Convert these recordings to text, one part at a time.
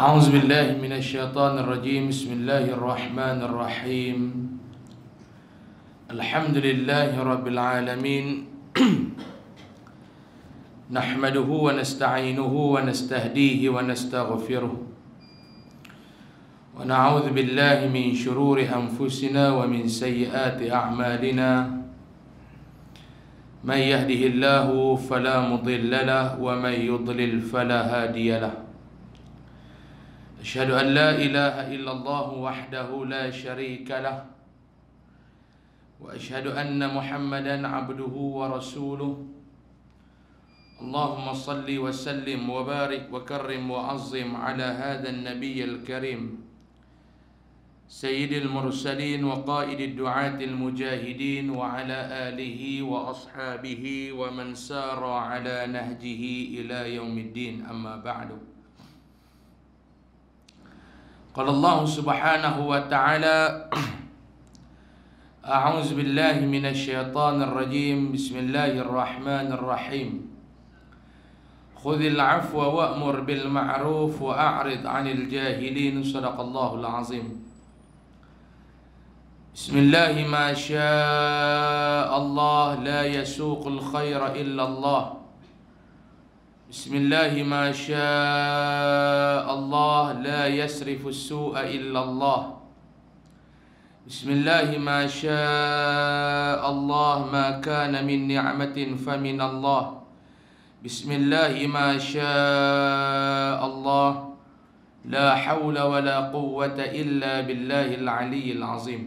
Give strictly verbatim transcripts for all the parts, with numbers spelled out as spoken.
أعوذ بالله من الشيطان الرجيم. بسم الله الرحمن الرحيم. الحمد لله رب العالمين. نحمده ونستعينه ونستهديه ونستغفره ونعوذ بالله من شرور أنفسنا ومن سيئات أعمالنا. من يهده الله فلا مضل له ومن يضلل فلا هادي له. أشهد أن لا إله إلا الله وحده لا شريك له، وأشهد أن محمدا عبده ورسوله. اللهم صل وسلم وبارك وكرم وعظم على هذا النبي الكريم سيد المرسلين وقائد الدعاة المجاهدين، وعلى آله وأصحابه ومن سار على نهجه إلى يوم الدين. أما بعد، قال الله سبحانه وتعالى: أعوذ بالله من الشيطان الرجيم. بسم الله الرحمن الرحيم. خذ العفو وأمر بالمعروف وأعرض عن الجاهلين. صدق الله العظيم. بسم الله ما شاء الله لا يسوق الخير إلا الله. بسم الله ما شاء الله لا يصرف السوء إلا الله. بسم الله ما شاء الله ما كان من نعمة فمن الله. بسم الله ما شاء الله لا حول ولا قوة إلا بالله العلي العظيم.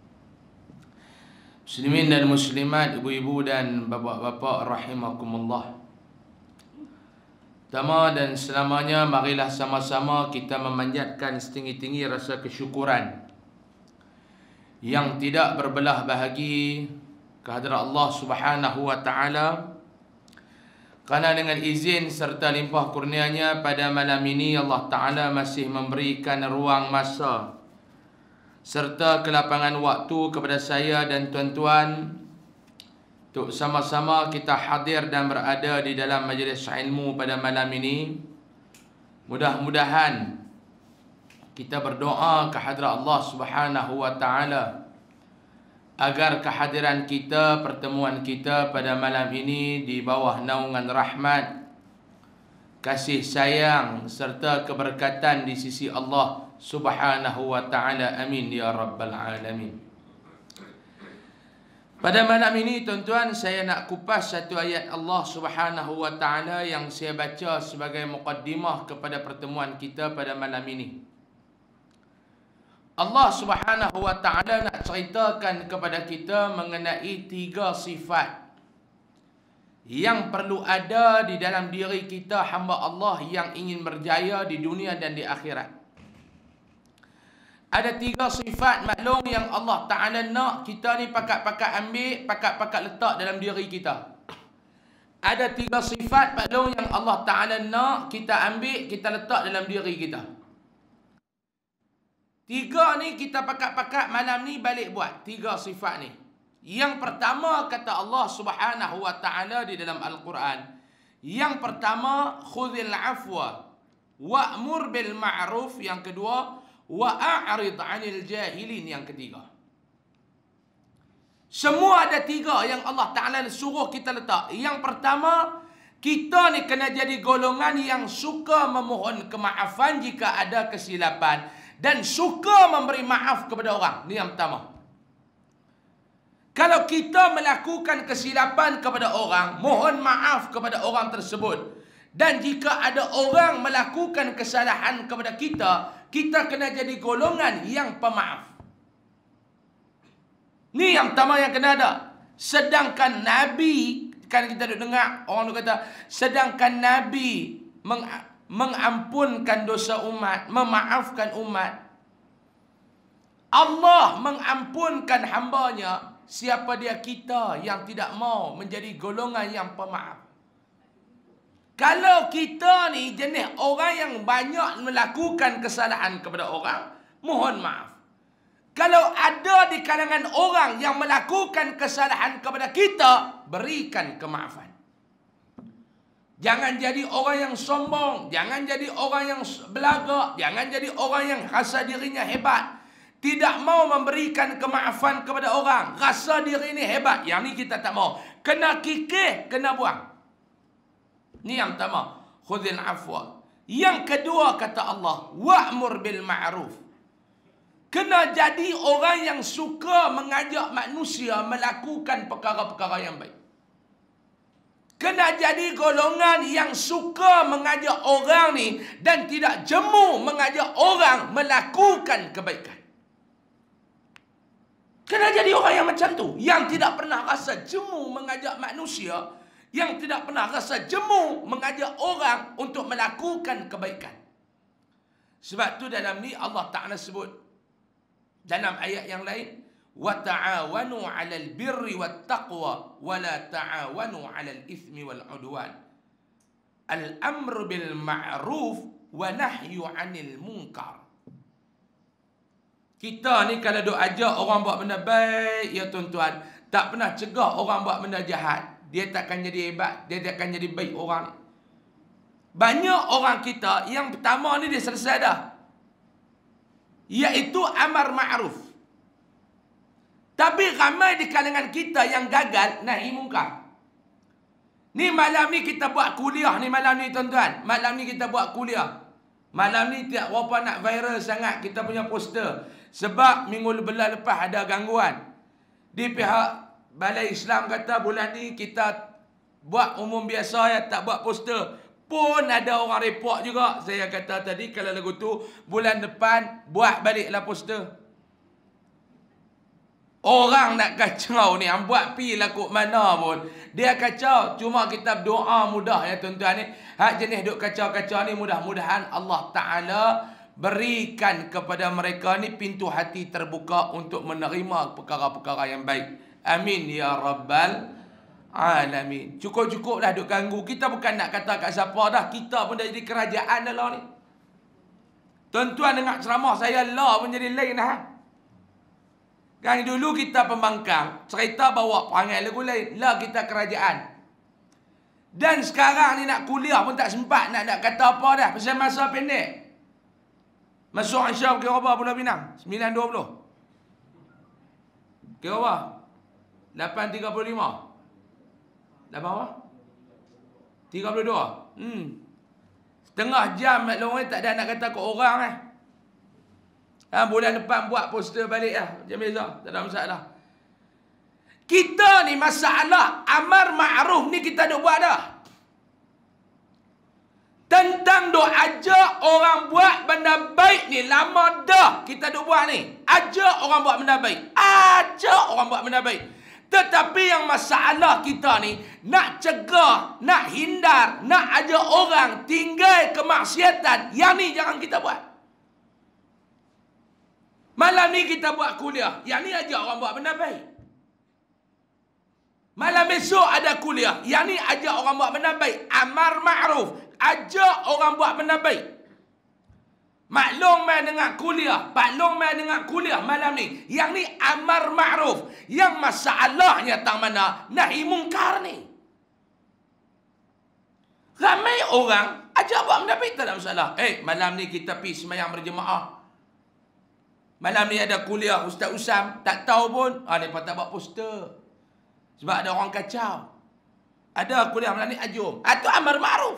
Muslimin dan muslimat, ibu-ibu dan bapa-bapa rahimakumullah. Pertama dan selamanya, marilah sama-sama kita memanjatkan setinggi-tinggi rasa kesyukuran yang tidak berbelah bahagi kehadrat Allah Subhanahu wa taala, kerana dengan izin serta limpah kurnianya pada malam ini Allah Taala masih memberikan ruang masa serta kelapangan waktu kepada saya dan tuan-tuan untuk sama-sama kita hadir dan berada di dalam majlis ilmu pada malam ini. Mudah-mudahan kita berdoa kehadrat Allah Subhanahu wa taala agar kehadiran kita, pertemuan kita pada malam ini di bawah naungan rahmat, kasih sayang serta keberkatan di sisi Allah Subhanahu wa taala. Amin ya rabbal alamin. Pada malam ini tuan-tuan, saya nak kupas satu ayat Allah Subhanahu wa taala yang saya baca sebagai muqaddimah kepada pertemuan kita pada malam ini. Allah Subhanahu wa taala nak ceritakan kepada kita mengenai tiga sifat yang perlu ada di dalam diri kita hamba Allah yang ingin berjaya di dunia dan di akhirat. Ada tiga sifat maklum yang Allah Ta'ala nak kita ni pakat-pakat ambil, pakat-pakat letak dalam diri kita. Ada tiga sifat maklum yang Allah Ta'ala nak kita ambil, kita letak dalam diri kita. Tiga ni kita pakat-pakat malam ni balik buat. Tiga sifat ni. Yang pertama kata Allah Subhanahu wa taala di dalam Al-Quran. Yang pertama, khudhil afwa wa'mur bil ma'ruf. Yang kedua, wa'arid 'anil jahilin. Yang ketiga. Semua ada tiga yang Allah Ta'ala suruh kita letak. Yang pertama, kita ni kena jadi golongan yang suka memohon kemaafan jika ada kesilapan dan suka memberi maaf kepada orang. Ini yang pertama. Kalau kita melakukan kesilapan kepada orang, mohon maaf kepada orang tersebut. Dan jika ada orang melakukan kesalahan kepada kita, kita kena jadi golongan yang pemaaf. Ni yang pertama yang kena ada. Sedangkan Nabi, kan kita dengar orang tu kata, sedangkan Nabi meng, mengampunkan dosa umat, memaafkan umat. Allah mengampunkan hambanya. Siapa dia? Kita yang tidak mau menjadi golongan yang pemaaf. Kalau kita ni jenis orang yang banyak melakukan kesalahan kepada orang, mohon maaf. Kalau ada di kalangan orang yang melakukan kesalahan kepada kita, berikan kemaafan. Jangan jadi orang yang sombong. Jangan jadi orang yang belagak. Jangan jadi orang yang rasa dirinya hebat. Tidak mau memberikan kemaafan kepada orang. Rasa diri ini hebat. Yang ni kita tak mau. Kena kikir, kena buang. Ni yang pertama. Khudhil afwa. Yang kedua kata Allah, wa'mur bil ma'ruf. Kena jadi orang yang suka mengajak manusia melakukan perkara-perkara yang baik. Kena jadi golongan yang suka mengajak orang ni dan tidak jemu mengajak orang melakukan kebaikan. Kena jadi orang yang macam tu, yang tidak pernah rasa jemu mengajak manusia, yang tidak pernah rasa jemu mengajak orang untuk melakukan kebaikan. Sebab tu dalam ni Allah Ta'ala sebut dalam ayat yang lain, wa ta'awanu 'alal birri wat taqwa wa la ta'awanu 'alal itsmi wal 'udwan. Al-amru bil ma'ruf wa nahyu 'anil munkar. Kita ni kalau duk ajak orang buat benda baik, ya tuan-tuan, tak pernah cegah orang buat benda jahat, dia takkan jadi hebat, dia takkan jadi baik orang ni. Banyak orang kita yang pertama ni dia selesai dah, iaitu amar ma'ruf. Tapi ramai di kalangan kita yang gagal nahi mungkar. Ni malam ni kita buat kuliah ni malam ni tuan-tuan. Malam ni kita buat kuliah. Malam ni tak berapa nak viral sangat kita punya poster. Sebab minggu belah lepas ada gangguan. Di pihak Balai Islam kata bulan ni kita buat umum biasa ya, tak buat poster. Pun ada orang report juga. Saya kata tadi kalau lagu tu bulan depan buat baliklah poster. Orang nak kacau ni, hang buat pi laku mana pun dia kacau. Cuma kita berdoa mudah ya tuan-tuan ni. Hak jenis duk kacau-kacau ni mudah-mudahan Allah Ta'ala berikan kepada mereka ni pintu hati terbuka untuk menerima perkara-perkara yang baik. Amin ya Rabbal Alamin. Cukup-cukuplah duk ganggu. Kita bukan nak kata kat siapa dah. Kita pun dah jadi kerajaan dah lah ni. Tuan-tuan dengar ceramah saya lah pun jadi lain dah. Kan dulu kita pembangkang, cerita bawa perangai lagu lain. Lah kita kerajaan. Dan sekarang ni nak kuliah pun tak sempat nak nak kata apa dah. Pasal masa pendek. Masuk Aisyah kira apa Pulau Pinang? sembilan dua puluh. Kira apa? lapan tiga puluh lima. lapan apa? tiga puluh dua. Hmm. Setengah jam maklum tak ada nak kata ke orang eh. Ha, bulan depan buat poster balik lah. Macam biasa. Tak ada masalah. Kita ni masalah amar ma'ruf ni kita duk buat dah. Tentang duk ajak orang buat benda baik ni lama dah kita duk buat ni. Ajak orang buat benda baik. Ajak orang buat benda baik. Tetapi yang masalah kita ni nak cegah, nak hindar, nak ajak orang tinggal kemaksiatan. Yang ni jangan kita buat. Malam ni kita buat kuliah. Yang ni ajak orang buat benda baik. Malam besok ada kuliah. Yang ni ajak orang buat benda baik. Amar ma'ruf. Ajak orang buat benda baik. Maklum main dengan kuliah. Pak Long main dengan kuliah malam ni. Yang ni amar ma'ruf. Yang masalahnya tang mana? Nahi mungkar ni. Ramai orang ajak buat benda baik tak ada masalah. Eh, malam ni kita pergi semayang berjemaah. Malam ni ada kuliah Ustaz Usam. Tak tahu pun. Ah, mereka tak buat poster. Sebab ada orang kacau. Ada kuliah malam ni ajum. Ah, tu amar ma'ruf.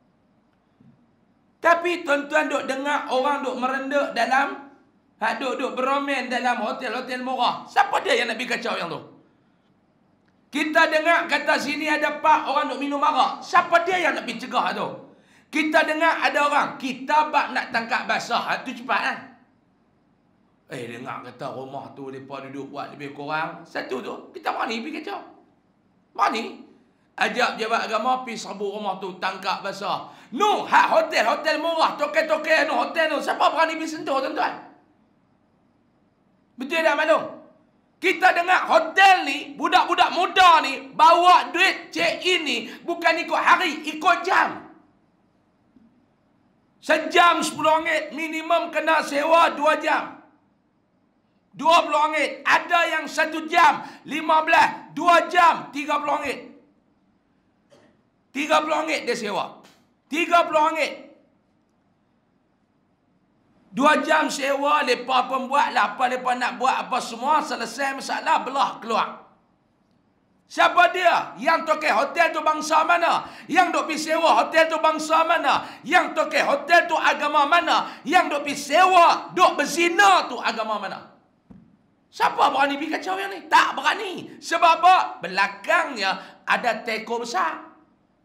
Tapi tuan-tuan duk dengar orang duk merendak dalam. Ha, duk, duk beromen dalam hotel-hotel murah. Siapa dia yang nak pergi kacau yang tu? Kita dengar kata sini ada pak orang duk minum arak. Siapa dia yang nak pergi cegah tu? Kita dengar ada orang. Kita bak nak tangkap basah. Ha, tu cepat kan? Eh, dengar kata rumah tu mereka duduk buat lebih kurang satu tu. Kita berani pergi kacau. Berani. Ajak jabat agama pergi serbu rumah tu. Tangkap basah. No, hak hotel-hotel murah. Toke-toke no hotel tu. Siapa berani pergi sentuh tuan-tuan? Betul tak maklum? Kita dengar hotel ni, budak-budak muda ni bawa duit check-in ni bukan ikut hari, ikut jam. Sejam sepuluh ringgit. Minimum kena sewa dua jam. dua puluh ringgit. Ada yang satu jam lima belas, dua jam tiga puluh ringgit. tiga puluh ringgit dia sewa. tiga puluh ringgit. Dua jam sewa, lepas pembuat lah apa lepas nak buat apa semua, selesai masalah, belah keluar. Siapa dia? Yang toke hotel tu bangsa mana? Yang duk pergi sewa hotel tu bangsa mana? Yang toke hotel tu agama mana? Yang duk pergi sewa, duk berzina tu agama mana? Siapa berani pergi kacau yang ni? Tak berani. Sebab apa? Belakangnya ada teko besar.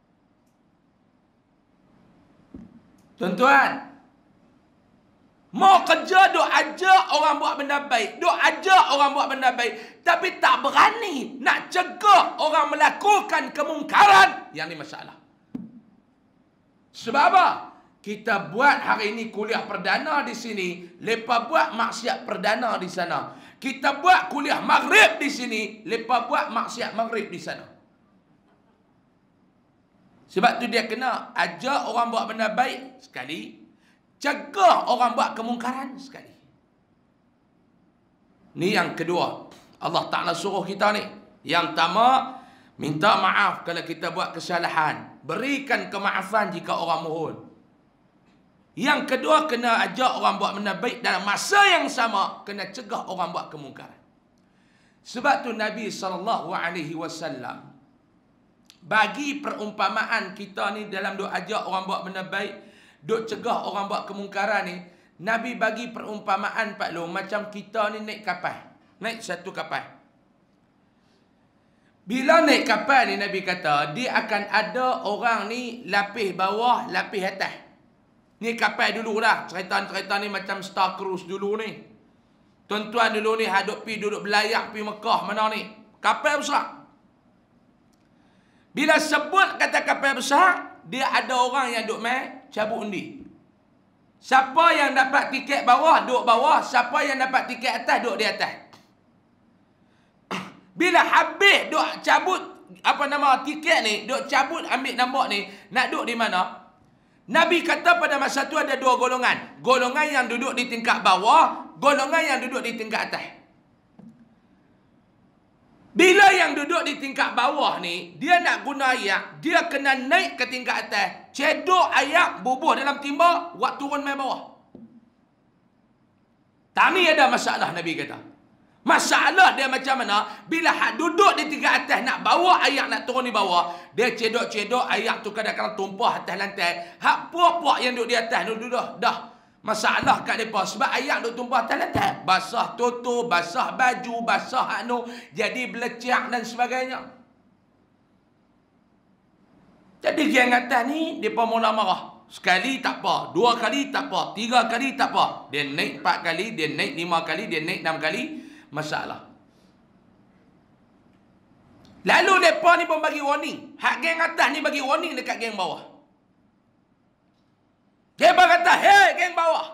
Tuan-tuan, mau kerja duk ajak orang buat benda baik, duk ajak orang buat benda baik, tapi tak berani nak cegah orang melakukan kemungkaran. Yang ni masalah. Sebab apa? Kita buat hari ini kuliah perdana di sini, lepas buat maksiat perdana di sana. Kita buat kuliah maghrib di sini, lepas buat maksiat maghrib di sana. Sebab tu dia kena ajak orang buat benda baik sekali, cegah orang buat kemungkaran sekali. Ni yang kedua. Allah Ta'ala suruh kita ni. Yang pertama, minta maaf kalau kita buat kesalahan. Berikan kemaafan jika orang mohon. Yang kedua, kena ajak orang buat benda baik. Dalam masa yang sama, kena cegah orang buat kemungkaran. Sebab tu Nabi sallallahu alaihi wasallam bagi perumpamaan kita ni dalam duk ajak orang buat benda baik, duk cegah orang buat kemungkaran ni, Nabi bagi perumpamaan Pak Long macam kita ni naik kapal. Naik satu kapal. Bila naik kapal ni Nabi kata, dia akan ada orang ni lapis bawah, lapis atas. Ni kapal dulu dah. Cerita-cerita ni macam Star Cruise dulu ni. Tuan-tuan dulu ni haduk pi duduk belayak pi Mekah mana ni. Kapal besar. Bila sebut kata kapal besar, dia ada orang yang duk main cabut undi. Siapa yang dapat tiket bawah, duduk bawah. Siapa yang dapat tiket atas, duduk di atas. Bila habis duk cabut, apa nama, tiket ni, duk cabut ambil nombor ni, nak duduk di mana? Nabi kata pada masa tu ada dua golongan. Golongan yang duduk di tingkat bawah, golongan yang duduk di tingkat atas. Bila yang duduk di tingkat bawah ni, dia nak guna ayak, dia kena naik ke tingkat atas. Cedok ayak, bubuh dalam timba, buat turun main bawah. Tak ni ada masalah, Nabi kata. Masalah dia macam mana? Bila hak duduk di tingkat atas, nak bawa ayak nak turun di bawah, dia cedok-cedok ayak tu kadang-kadang tumpah atas lantai. Hak puak-puak yang duduk di atas, duduk dah. Dah. Masalah kat mereka. Sebab ayak duk tumpah atas lantai. Basah tutup, basah baju, basah anu, jadi belecak dan sebagainya. Jadi geng atas ni, mereka mula marah. Sekali tak apa, dua kali tak apa, tiga kali tak apa. Dia naik empat kali, dia naik lima kali, dia naik enam kali. Masalah. Lalu mereka ni pun bagi warning. Hak geng atas ni bagi warning dekat geng bawah. Dia berkata, hei geng bawah.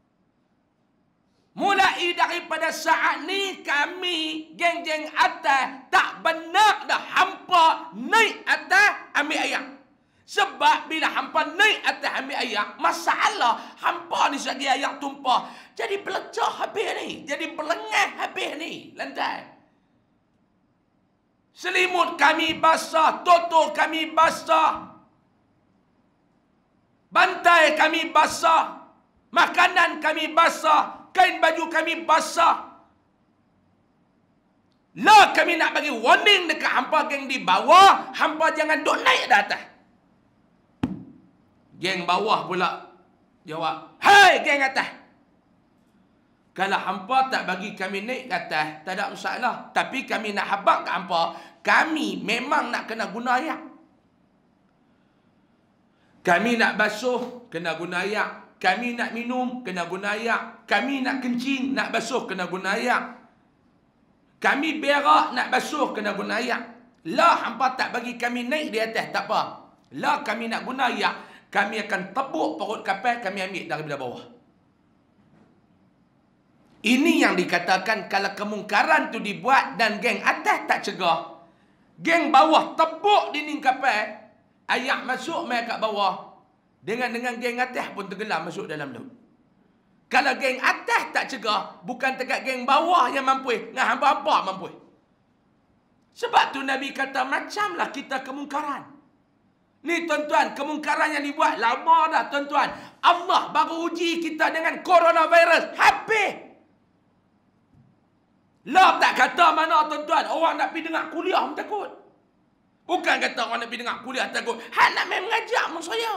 Mulai daripada saat ni kami geng-geng atas tak benar dah hampa naik atas ambil ayak. Sebab bila hampa naik atas ambil ayak, masalah hampa ni sagi ayak tumpah. Jadi pelecah habis ni. Jadi berlengah habis ni lantai. Selimut kami basah, toto kami basah. Bantai kami basah, makanan kami basah, kain baju kami basah. Lah kami nak bagi warning dekat hampa geng di bawah, hampa jangan duk naik dah atas. Geng bawah pula jawab, hai geng atas. Kalau hampa tak bagi kami naik ke atas, tak ada masalah. Tapi kami nak habaq kat hampa, kami memang nak kena guna ayak. Kami nak basuh, kena guna ayak. Kami nak minum, kena guna ayak. Kami nak kencing, nak basuh, kena guna ayak. Kami berak, nak basuh, kena guna ayak. Lah, hampa tak bagi kami naik di atas, tak apa. Lah, kami nak guna ayak, kami akan tepuk perut kapal, kami ambil daripada bawah. Ini yang dikatakan kalau kemungkaran tu dibuat dan geng atas tak cegah. Geng bawah tepuk dinding kapal, ayak masuk mai kat bawah. Dengan dengan geng atas pun tenggelam masuk dalam laut. Kalau geng atas tak cegah, bukan dekat geng bawah yang mampu, dengan hampa-hampa mampu. Sebab tu Nabi kata macamlah kita kemungkaran. Ni tuan-tuan, kemungkaran yang dibuat lama dah tuan-tuan. Allah baru uji kita dengan coronavirus. Habis. Lah tak kata mana tuan-tuan. Orang nak pergi dengar kuliah pun takut. Bukan kata orang nak pergi dengar kuliah takut. Hak nak main mengajar pun saya.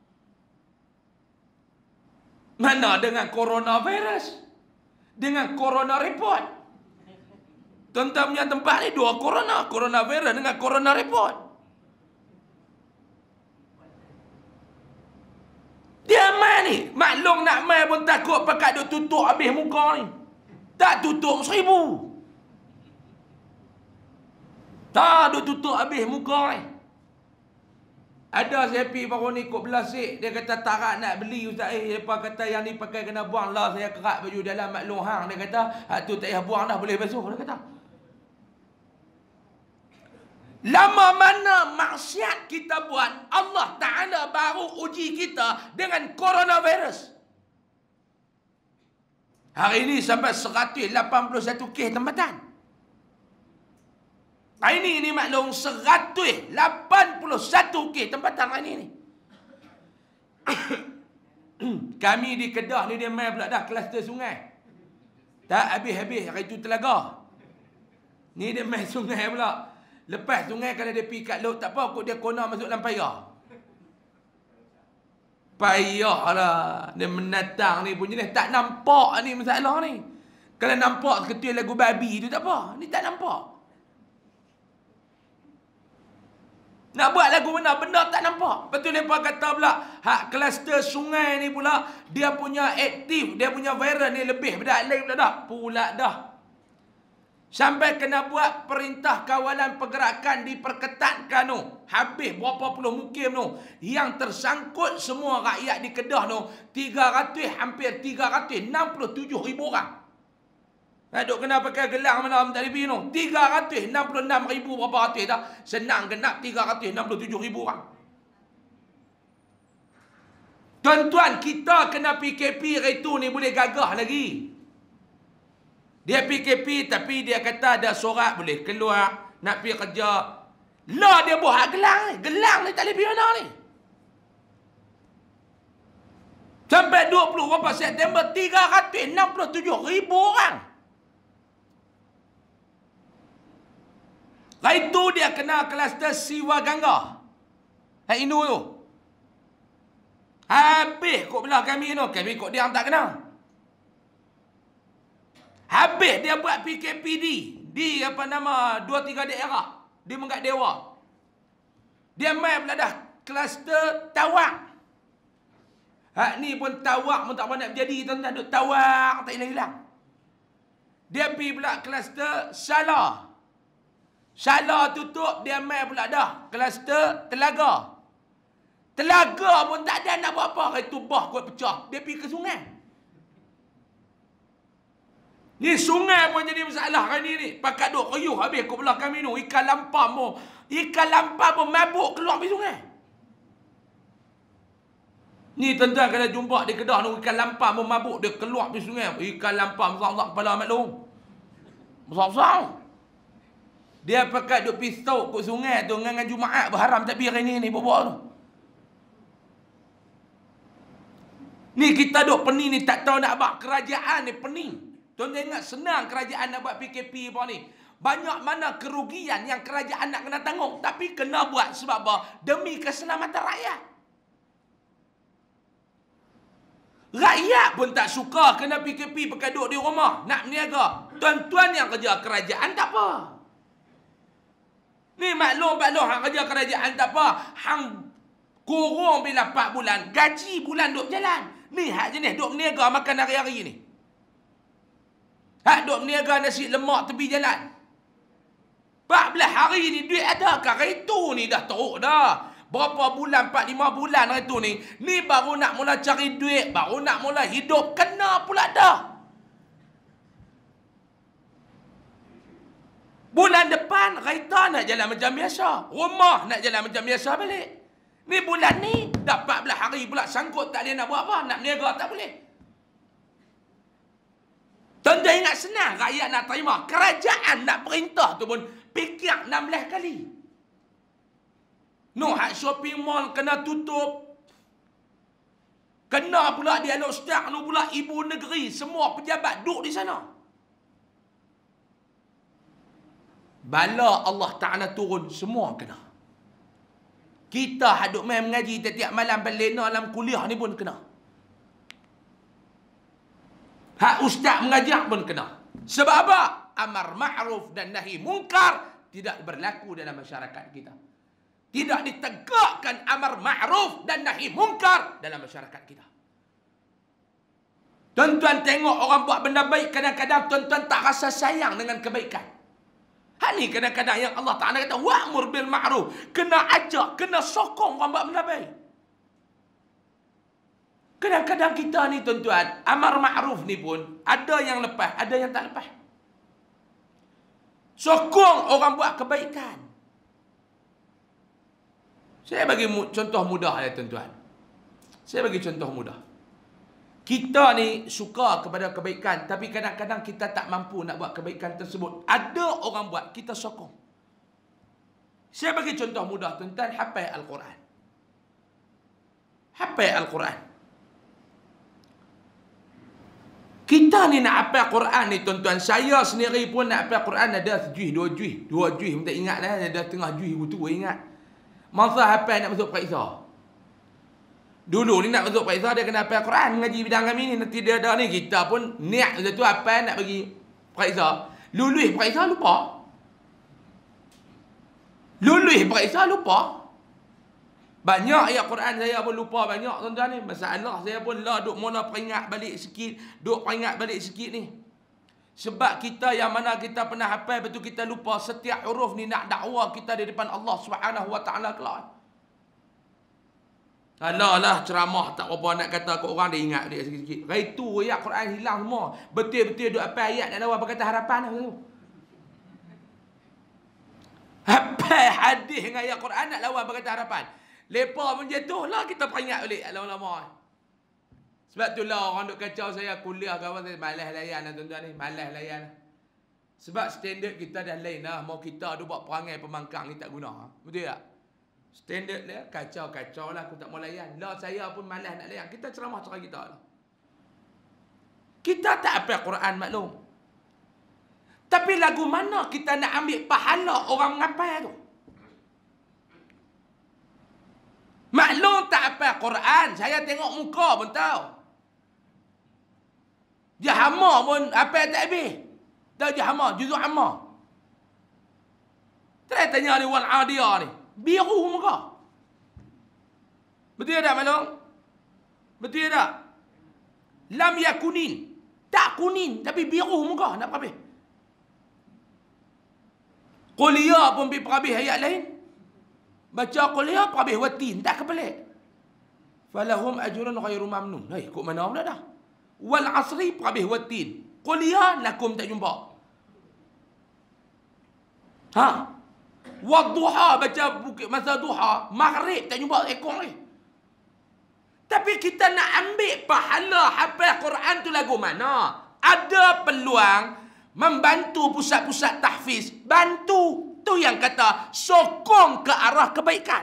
Mana dengan coronavirus? Dengan corona report. Tuan-tuan punya tempat ni dua corona. Coronavirus dengan corona report. Dia main ni. Maklum nak main pun takut pakai duk tutup habis muka ni. Tak tutup seribu. Tak duk tutup habis muka ni. Ada saya pergi baru ni ikut belasik. Dia kata tak nak beli ustaz. Eh, lepas kata yang ni pakai kena buang lah. Saya kerak baju dalam maklum hang. Dia kata, hak tu tak payah buang dah, boleh basuh. Dia kata. Lama mana maksiat kita buat, Allah Ta'ala baru uji kita dengan coronavirus. Hari ini sampai seratus lapan puluh satu kes tempatan. Hari ini ni maklum seratus lapan puluh satu kes tempatan hari ini ni. Kami di Kedah ni dia main pula dah kluster sungai. Tak habis-habis hari itu Telaga. Ni dia main sungai pula. Lepas sungai kalau dia pergi kat laut tak apa, kot dia kona masuk dalam payah. Payah lah. Dia menatang ni punya ni. Tak nampak ni masalah ni. Kalau nampak seketul lagu babi tu tak apa. Ni tak nampak. Nak buat lagu mana benda tak nampak. Betul mereka kata pula, hak kluster sungai ni pula, dia punya aktif, dia punya viral ni lebih daripada lain pula dah. Pula dah. Sampai kena buat perintah kawalan pergerakan diperketatkan tu. Habis berapa puluh mukim tu. Yang tersangkut semua rakyat di Kedah tu. tiga ratus, hampir tiga ratus enam puluh tujuh ribu orang. Duk kena pakai gelang mana tak lebih tu. tiga ratus enam puluh enam ribu berapa ratus dah. Senang genap tiga ratus enam puluh tujuh ribu orang. Tuan-tuan, kita kena P K P hari tu ni boleh gagah lagi. Dia P K P tapi dia kata ada sorat boleh keluar. Nak pergi kerja. Lah dia buat gelang ni. Gelang ni tak boleh pergi mana ni. Sampai dua puluh September tiga ratus enam puluh tujuh ribu orang. Hari tu dia kena kluster Siwa Gangga. Hari Inu tu. Habis kot belah kami tu. Kami kot dia tak kena. Habis dia buat P K P D. Di apa nama, dua tiga daerah. Di Megat Dewa. Dia main pula dah kluster Tawak. Hak ni pun Tawak pun tak apa nak berjadi. Tuan-tuan duk Tawak tak hilang-hilang. Dia pergi pula kluster Salah. Salah tutup, dia main pula dah kluster Telaga. Telaga pun tak ada nak buat apa. Hari tu bah kuat pecah. Dia pergi ke sungai. Ni sungai pun jadi masalah hari ni ni. Pakat duk kuyuh habis kat belah kami tu. Ikan lampam pun. Ikan lampam pun mabuk keluar pergi sungai. Ni tuan-tuan kalau jumpa di Kedah tu. Ikan lampam pun mabuk. Dia keluar pergi sungai. Ikan lampam besar-besar kepala maklum. Besar-besar. Dia pakat duk pergi stok kat sungai tu. Dengan Jumaat berharam tak pergi hari ni ni. Bawa tu. Ni kita duk pening ni. Tak tahu nak buat kerajaan ni pening. Tuan-tuan ingat senang kerajaan nak buat P K P apa ni. Banyak mana kerugian yang kerajaan nak kena tanggung. Tapi kena buat sebab apa? Demi keselamatan rakyat. Rakyat pun tak suka kena P K P pakai duduk di rumah. Nak berniaga. Tuan-tuan yang kerja kerajaan tak apa. Ni maklum-maklum hang kerja kerajaan tak apa. Hang kurung bila empat bulan. Gaji bulan duduk berjalan. Ni hak jenis duduk berniaga makan hari-hari ni. Hak duk berniaga nasi lemak tepi jalan. empat belas hari ni duit ada ke? Hari tu ni dah teruk dah. Berapa bulan, empat lima bulan hari tu ni. Ni baru nak mula cari duit. Baru nak mula hidup. Kena pula dah. Bulan depan kereta nak jalan macam biasa. Rumah nak jalan macam biasa balik. Ni bulan ni dah empat belas hari pula sangkut tak boleh nak buat apa. Nak berniaga tak boleh. Tuan-tuan ingat senang rakyat nak terima. Kerajaan nak perintah tu pun fikir enam belas kali. No, hak shopping mall kena tutup. Kena pula dialog ustaz, no pula ibu negeri, semua pejabat duduk di sana. Bala Allah Ta'ala turun, semua kena. Kita haduk main mengaji tiap-tiap malam berlena dalam kuliah ni pun kena. Hak ustaz mengajar pun kena. Sebab apa? Amar ma'ruf dan nahi munkar tidak berlaku dalam masyarakat kita. Tidak ditegakkan amar ma'ruf dan nahi munkar dalam masyarakat kita. Tuan-tuan tengok orang buat benda baik, kadang-kadang tuan-tuan tak rasa sayang dengan kebaikan. Hal ni kadang-kadang yang Allah Ta'ala kata wa'mur bil ma'ruf. Kena ajak, kena sokong orang buat benda baik. Kadang-kadang kita ni tuan-tuan, amar ma'ruf ni pun ada yang lepas, ada yang tak lepas. Sokong orang buat kebaikan. Saya bagi contoh mudah ya tuan-tuan. Saya bagi contoh mudah. Kita ni suka kepada kebaikan, tapi kadang-kadang kita tak mampu nak buat kebaikan tersebut. Ada orang buat, kita sokong. Saya bagi contoh mudah tuan-tuan, hafal Al-Quran. Hafal Al-Quran. Kita ni nak hafal Quran ni tuan-tuan, saya sendiri pun nak hafal Quran ada sejuih, dua juih, dua juih, minta ingat lah, ada tengah juih tu ingat. Masa hafal nak masuk periksa. Dulu ni nak masuk periksa dia kena hafal Quran, mengaji bidang kami ni, nanti dia ada ni, kita pun niat macam tu hafal nak bagi periksa. Lulus periksa lupa. Lulus periksa lupa. Banyak ayat Quran saya pun lupa banyak tuan-tuan ni. Masalah saya pun lah duk mula peringat balik sikit. Duk peringat balik sikit ni. Sebab kita yang mana kita pernah hafal, betul kita lupa setiap huruf ni nak dakwa kita di depan Allah Subhanahu Wa Taala kelak. Alah lah ceramah tak apa nak kata ke orang dia ingat dia sikit-sikit. Itu ayat Quran hilang semua. Betul-betul duk hafal ayat nak lawan berkata harapan tu. Hafal hadis dengan ayat Quran nak lawan berkata harapan. Lepas pun jatuh lah kita peringat balik lama-lama. Sebab tu lah orang duk kacau saya kuliah kawan saya malas layan lah tuan-tuan ni. Malas layan. Sebab standard kita dah lain lah. Mau kita ada buat perangai pemangkang ni tak guna. Betul tak? Standard dia kacau-kacau lah aku tak mau layan. Lah saya pun malas nak layan. Kita ceramah cara kita lah. Kita tak hafal Quran maklum. Tapi lagu mana kita nak ambil pahala orang menghafal tu? Maklum tak hafal Quran, saya tengok muka pun tahu. Dia hama pun hafal tak habis. Dah dia hama, juzuk hama. Saya tanya ni wal adiyah ni, biru muka. Betul tak maklum? Betul tak? Lam yakunin, tak kuning tapi biru muka nak habis. Kuliah pun pergi perhabis ayat lain. Baca kuliah perhabis watin, tak kepelik. Falahum ajrun ghairu mamnun. Hai, kok mana pula dah? Wal asri perhabis watin. Kuliah lakum tak jumpa. Ha? Wadduha baca bukit masa duha, maghrib tak jumpa ekor ni. Tapi kita nak ambil pahala hafal Quran tu lagu mana? Ada peluang membantu pusat-pusat tahfiz, bantu. Tu yang kata sokong ke arah kebaikan.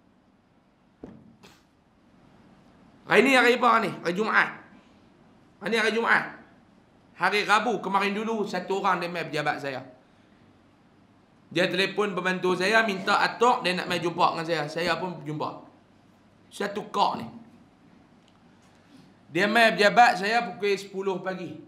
Hari ni hari apa ni? Hari Jumaat. Hari ni hari Jumaat. Hari Rabu kemarin dulu satu orang dia mai pejabat saya. Dia telefon pembantu saya minta atok dia nak mai jumpa dengan saya. Saya pun jumpa. Satu kak ni. Dia mai pejabat saya pukul sepuluh pagi.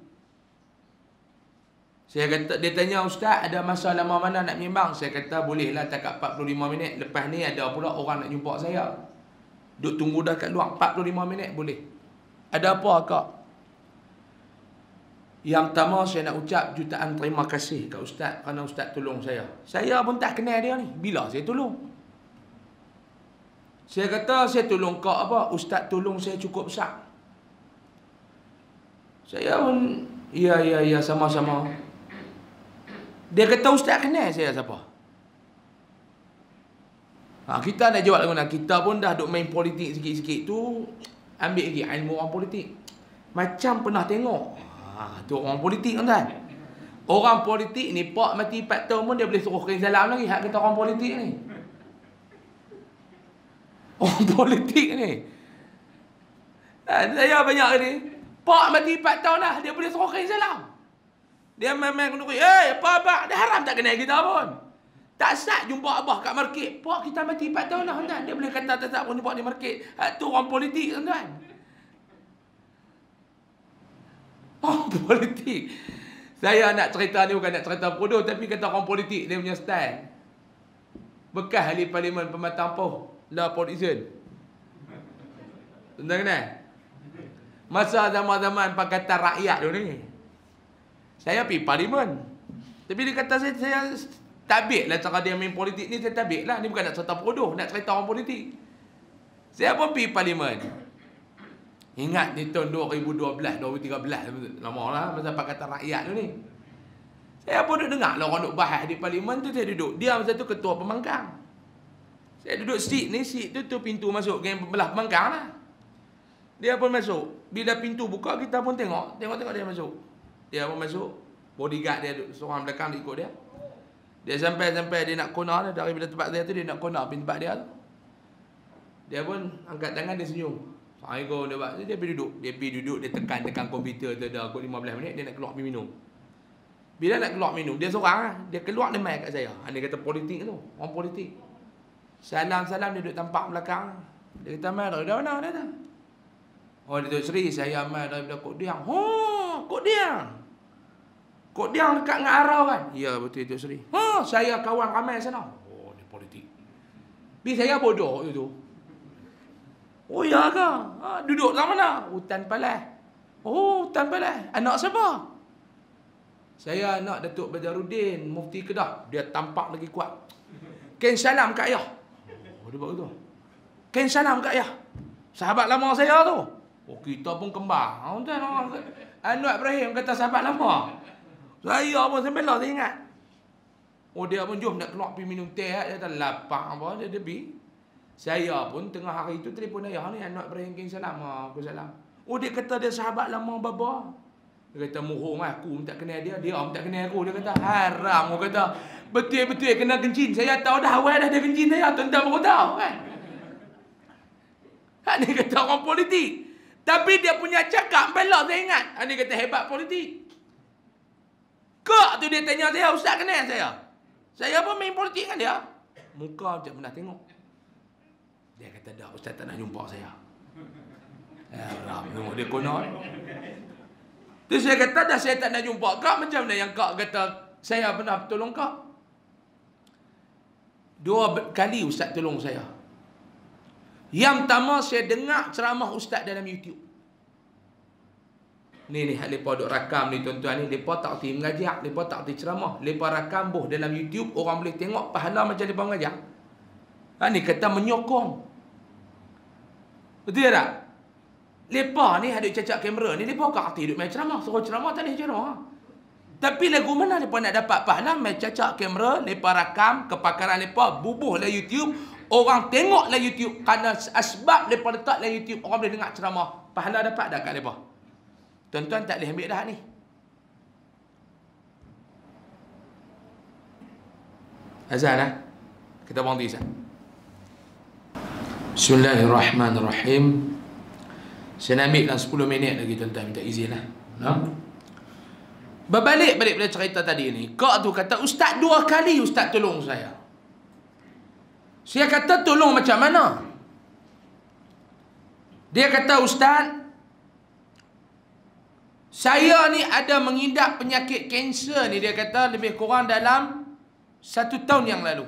Saya kata, dia tanya, Ustaz ada masa lama mana nak menyembang? Saya kata bolehlah takat empat puluh lima minit. Lepas ni ada pula orang nak jumpa saya. Duk tunggu dah kat luar empat puluh lima minit boleh. Ada apa kak? Yang pertama saya nak ucap jutaan terima kasih kat Ustaz kerana Ustaz tolong saya. Saya pun tak kenal dia ni. Bila saya tolong? Saya kata saya tolong kak apa? Ustaz tolong saya cukup besar. Saya pun ya ya ya sama-sama. Dia kata Ustaz kenal saya siapa? Ha, kita nak jawab lagu nak. Kita pun dah duk main politik sikit-sikit tu. Ambil lagi ilmu orang politik. Macam pernah tengok. Ha, tu orang politik kan? Orang politik ni pak mati empat tahun pun dia boleh suruh kirim salam lagi. Hak kata orang politik ni. Orang politik ni. Saya banyak ni. Pak mati empat tahun dah. Dia boleh suruh kain salam. Dia main-main kena kuih. Eh, Pak Abah. Dia haram tak kenal kita pun. Tak sat jumpa Abah kat market. Pak, kita mati empat tahun dah, tuan. Dia boleh kata tak sat pun jumpa di market. Tu orang politik, tuan. Orang politik. Saya nak cerita ni bukan nak cerita bodoh. Tapi kata orang politik, dia punya style. Bekas ahli parlimen Pematang Poh. Law Politician. Tuan kenal? Masa zaman-zaman Pakatan Rakyat tu ni. Saya pergi parlimen. Tapi dia kata saya, saya tabik lah cara dia main politik ni. Saya tabik lah. Ni bukan nak cerita bodoh. Nak cerita orang politik. Saya pun pergi parlimen. Ingat di tahun dua ribu dua belas, dua ribu tiga belas. Lama lah masa Pakatan Rakyat tu ni. Saya pun duduk dengar lah orang duduk bahas di parlimen tu. Saya duduk. Dia masa tu ketua pembangkang. Saya duduk seat ni. Seat tu tu pintu masuk ke belah pembangkang lah. Dia pun masuk. Bila pintu buka kita pun tengok. Tengok-tengok dia masuk. Dia pun masuk. Bodyguard dia duduk seorang belakang ikut dia. Dia sampai-sampai dia nak corner dia. Dari bila tempat saya tu dia nak corner pergi tempat dia tu. Dia pun angkat tangan dia senyum. Assalamualaikum dia buat. Dia pergi duduk. Dia pergi duduk. Dia tekan-tekan komputer tu dah kot lima belas minit. Dia nak keluar pergi minum. Bila nak keluar minum. Dia seorang lah. Dia keluar dia main kat saya. Dia kata politik tu. Orang politik. Salam-salam dia duduk tampak belakang. Dia kata mai dari mana dia tu? Oh dia tu Seri. Saya mai daripada Kok Diang. Oh Kok Diang. Kok Diang dekat dengan Arau kan? Ya betul Datuk Seri. Ha, saya kawan ramai sana. Oh, dia politik. Tapi saya bodoh itu. Oh ya ke? Ha, duduk dalam mana? Hutan Palas. Oh, Hutan Palas. Anak siapa? Saya anak Datuk Bajarudin, Mufti Kedah. Dia tampak lagi kuat. Kain salam kat ayah. Oh, dia buat itu. Kain salam kat ayah. Sahabat lama saya tu. Oh, kita pun kembar. Ha, tuan orang Anwar Ibrahim kata sahabat lama. Saya pun sampai lah saya ingat. Oh dia pun jom nak keluar pergi minum teh. Dia kata lapang apa. Dia pergi. Saya pun tengah hari tu telefon ayah ni. Anak Ibrahim King salam. Ha, aku salam. Oh dia kata dia sahabat lama baba. Dia kata muhung aku tak kenal dia. Dia tak kenal aku. Dia kata haram. Dia kata betul-betul kena kencing. Saya tahu dah awal dah dia kencing saya. Tuan-tuan baru tahu kan. Dia kata orang politik. Tapi dia punya cakap belak saya ingat. Dia kata hebat politik. Kak tu dia tanya saya, ustaz kenal saya? Saya pun main politik dengan dia. Muka macam pernah tengok. Dia kata dah, ustaz tak nak jumpa saya. Haram, tengok dia konon. Tu saya kata dah saya tak nak jumpa kak. Macam mana yang kak kata saya pernah tolong kak? Dua kali ustaz tolong saya. Yang pertama saya dengar ceramah ustaz dalam YouTube. Ni ni hak lepa duk rakam ni tuan-tuan ni. Lepa tak erti mengajak, lepa tak erti ceramah. Lepa rakam boh dalam YouTube, orang boleh tengok pahala macam lepa mengajak. Ha ni kata menyokong. Betul tak? Lepa ni ada cacat kamera ni, lepa tak erti duk main ceramah. Suruh ceramah tak boleh ceramah. Tapi lagu mana lepa nak dapat pahala main cacat kamera, lepa rakam, kepakaran lepa bubuh lah YouTube. Orang tengok lah YouTube kerana asbab lepa letak lah YouTube, orang boleh dengar ceramah. Pahala dapat dah kat lepa. Tuan-tuan tak boleh ambil dah ni. Azan lah. Kita berhenti Azan. Bismillahirrahmanirrahim. Saya nak ambil dalam sepuluh minit lagi tuan-tuan. Minta izin lah. No? Berbalik-balik pada cerita tadi ni. Kak tu kata, ustaz dua kali ustaz tolong saya. Saya kata tolong macam mana? Dia kata, ustaz, saya ni ada mengidap penyakit kanser ni. Dia kata lebih kurang dalam satu tahun yang lalu.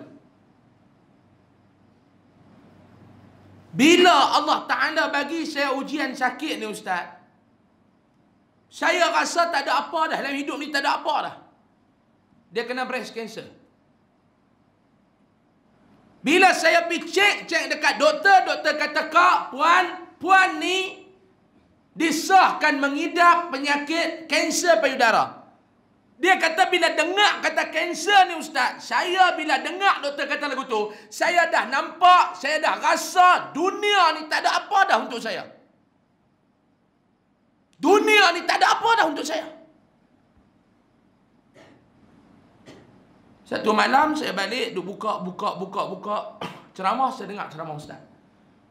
Bila Allah Ta'ala bagi saya ujian sakit ni ustaz, saya rasa tak ada apa dah. Dalam hidup ni tak ada apa dah. Dia kena breast cancer. Bila saya pergi cek, cek dekat doktor, doktor kata, kak, puan, puan ni disahkan mengidap penyakit kanser payudara. Dia kata bila dengar kata kanser ni ustaz, saya bila dengar doktor kata lagu tu, saya dah nampak, saya dah rasa dunia ni tak ada apa dah untuk saya. Dunia ni tak ada apa dah untuk saya. Satu malam saya balik, duk buka, buka, buka, buka ceramah, saya dengar ceramah ustaz.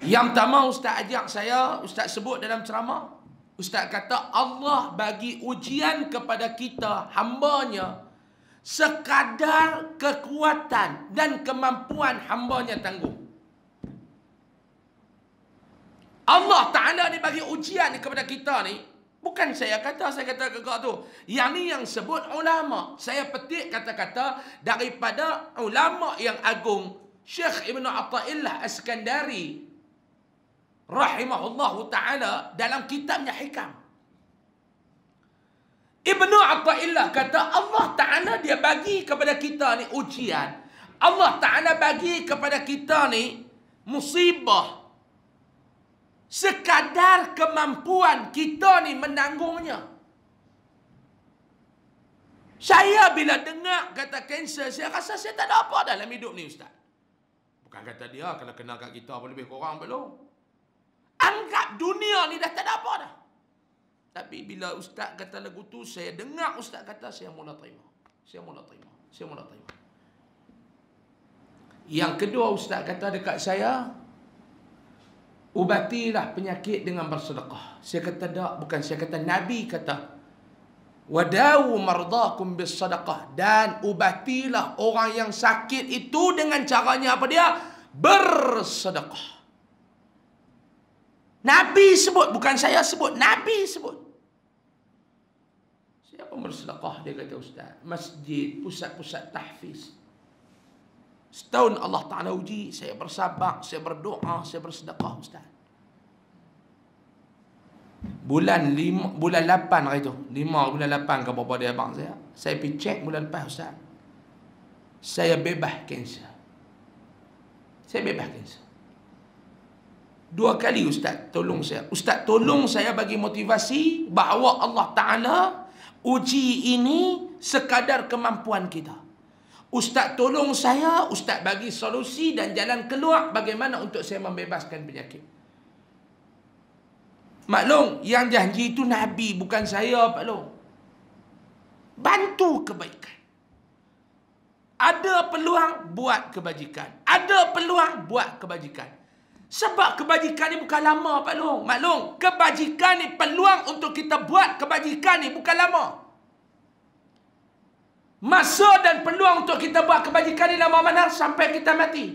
Yang pertama Ustaz ajak saya, Ustaz sebut dalam ceramah, Ustaz kata Allah bagi ujian kepada kita, hambanya, sekadar kekuatan dan kemampuan hambanya tangguh. Allah Ta'ala ni bagi ujian ni kepada kita ni. Bukan saya kata, saya kata ke kau tu. Yang ni yang sebut ulama. Saya petik kata-kata daripada ulama yang agung, Syekh Ibn Athaillah As-Skandari rahimahullahu ta'ala dalam kitabnya Hikam. Ibn Athaillah kata Allah Ta'ala dia bagi kepada kita ni ujian. Allah Ta'ala bagi kepada kita ni musibah sekadar kemampuan kita ni menanggungnya. Saya bila dengar kata kanser, saya rasa saya tak ada apa dalam hidup ni Ustaz. Bukan kata dia kalau kenal kat kita apa lebih kurang belum. Anggap dunia ni dah tak ada apa dah. Tapi bila Ustaz kata lagu tu, saya dengar Ustaz kata, saya mula terima. Saya mula terima. Saya mula terima. Yang kedua Ustaz kata dekat saya, ubatilah penyakit dengan bersedekah. Saya kata tak, bukan saya kata, Nabi kata, wadawu mardakum bisadaqah, dan ubatilah orang yang sakit itu dengan caranya apa dia? Bersedekah. Nabi sebut, bukan saya sebut, Nabi sebut. Siapa bersedekah? Dia kata Ustaz, masjid, pusat-pusat tahfiz. Setahun Allah Ta'ala uji, saya bersabar, saya berdoa, saya bersedekah Ustaz. Bulan lima, bulan lapan hari tu, lima bulan lapan ke berapa dia abang saya, saya pergi cek bulan lepas Ustaz, saya bebas kanser. Saya bebas kanser. Dua kali Ustaz tolong saya. Ustaz tolong saya bagi motivasi bahawa Allah Ta'ala uji ini sekadar kemampuan kita. Ustaz tolong saya, Ustaz bagi solusi dan jalan keluar bagaimana untuk saya membebaskan penyakit. Maklum, yang janji itu Nabi, bukan saya Pak Long. Bantu kebaikan. Ada peluang, buat kebajikan. Ada peluang, buat kebajikan. Sebab kebajikan ni bukan lama Pak Long. Maklum, kebajikan ni, peluang untuk kita buat kebajikan ni bukan lama. Masa dan peluang untuk kita buat kebajikan ni lama mana? Sampai kita mati.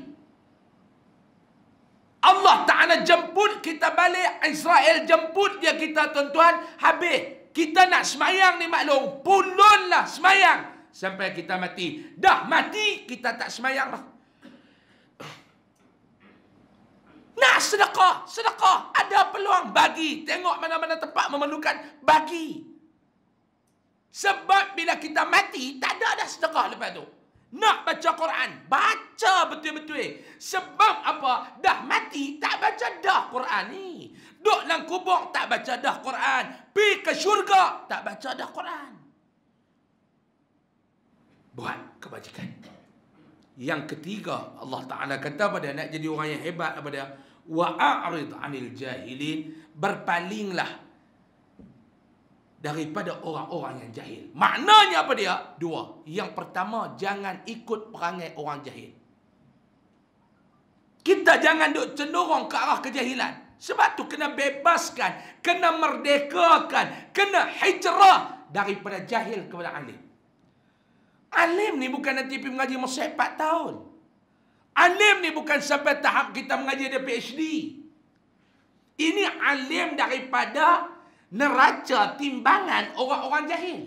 Allah Ta'ala jemput kita balik, Israel jemput dia kita tuan-tuan, habis. Kita nak semayang ni maklum, pulunlah semayang sampai kita mati. Dah mati, kita tak semayang lah. Nak sedekah, sedekah. Ada peluang, bagi. Tengok mana-mana tempat memerlukan, bagi. Sebab bila kita mati, tak ada dah sedekah lepas tu. Nak baca Quran, baca betul-betul. Sebab apa? Dah mati, tak baca dah Quran ni. Duduk dalam kubur, tak baca dah Quran. Pergi ke syurga, tak baca dah Quran. Buat kebajikan. Yang ketiga, Allah Ta'ala kata pada nak jadi orang yang hebat apa dia? Wa'arid 'anil jahilin, berpalinglah daripada orang-orang yang jahil. Maknanya apa dia? Dua. Yang pertama, jangan ikut perangai orang jahil. Kita jangan duk cenderung ke arah kejahilan. Sebab tu kena bebaskan, kena merdekakan, kena hijrah daripada jahil kepada alim. Alim ni bukan nanti pergi mengaji Mesir empat tahun. Alim ni bukan sampai tahap kita mengaji dia P H D. Ini alim daripada neraca timbangan orang-orang jahil.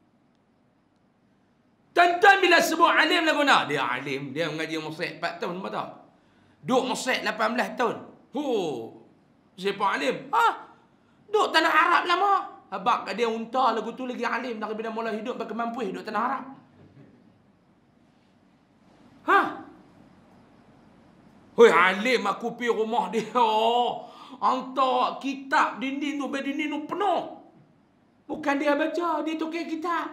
Tuan-tuan bila sebut alim lah guna, dia alim, dia mengaji Mesir empat tahun, apa tahu? Duduk Mesir lapan belas tahun. Huh, siapa alim? Ha? Duduk tanah Arab lama. Habaq kat dia unta lagu tu lagi alim daripada mula hidup berkemampuan duduk tanah Arab. Ha? Hoi, alim aku pergi rumah dia. Oh, hantar kitab dinding tu, berdinding tu penuh. Bukan dia baca, dia tukar kitab.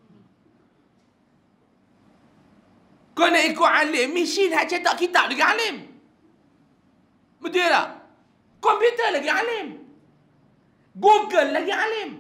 Kau nak ikut alim, mesin nak cetak kitab lagi alim. Betul tak? Komputer lagi alim. Google lagi alim.